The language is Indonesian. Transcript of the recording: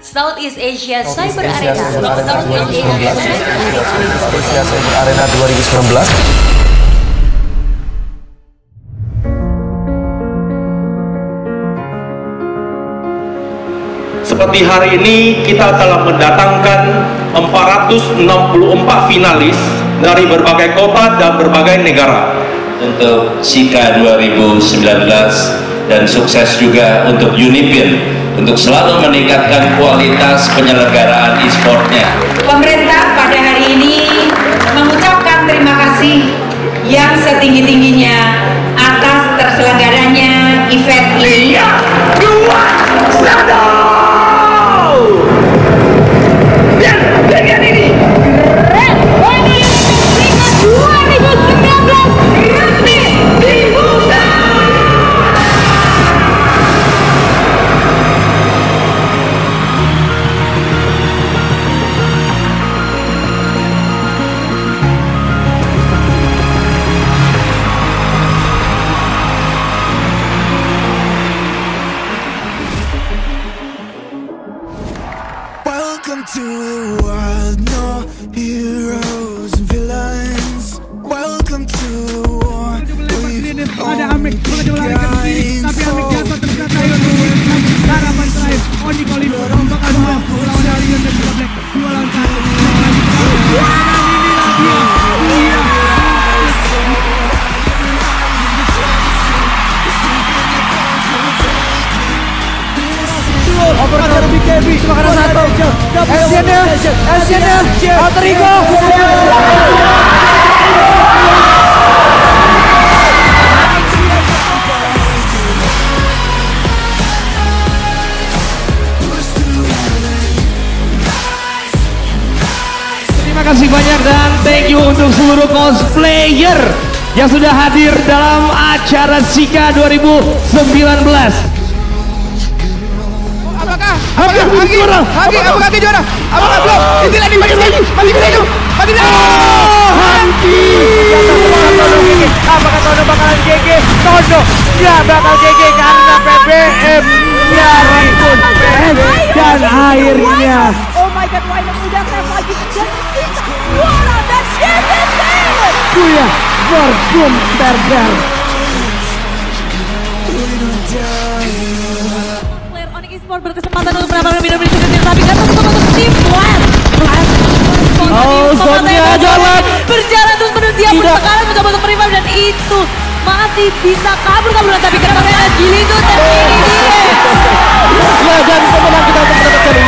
Southeast Asia Cyber Arena. Southeast Asia Cyber Arena 2019. Seperti hari ini kita telah mendatangkan 464 finalis dari berbagai kota dan berbagai negara. Untuk SIKA 2019 dan sukses juga untuk Unipin untuk selalu meningkatkan kualitas penyelenggaraan e-sportnya. Pemerintah pada hari ini mengucapkan terima kasih yang setinggi-tingginya atas terselenggaranya event ini. 3, 2, 1. Bagian ini Red Olympic 2019 resmi dibuka. Welcome to the world, no heroes and villains. Welcome to the war. Ada Amik mengejar ke sini, tapi Amik jatuh terjatuh. Harapan terakhir, Oni Kolin bakal dua lawan Alien dan juga Black. 2 lawan 1. Overcard BKB cuma karena satu. Asiannya, Alter Ego. Terima kasih banyak dan thank you untuk seluruh cosplayer yang sudah hadir dalam acara SIKA 2019. Apakah juara? Apakah juara? Apakah belum? Itulah di mati lagi. Apakah Tono bakalan GG? Tono nggak bakal GG karena PBM dari PS dan akhirnya. Oh my god, why udah saya lagi dan kita juara dan CBT. Kuya Verbum Berber. Berkesempatan untuk mendapatkan minum di sini, tapi kan untuk tim Flash. Zonnya jalan berjalan terus menuju dia pun sekarang mencoba untuk revive dan itu masih bisa kabur-kaburan, tapi kenapa Gili itu terpilih dia. Ya, dan pemenang kita untuk mendapatkan